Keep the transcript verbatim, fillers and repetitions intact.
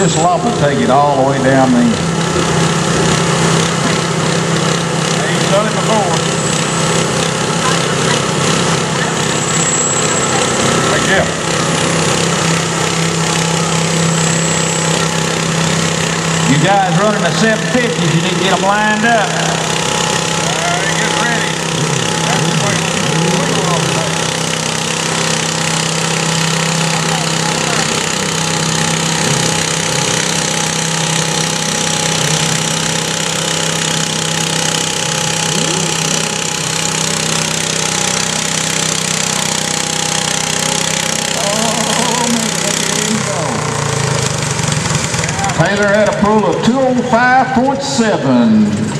This lump will take it all the way down the. He's done it before. Hey, Jeff. You guys running the seven fifties, you need to get them lined up. Taylor had a pull of two oh five point seven.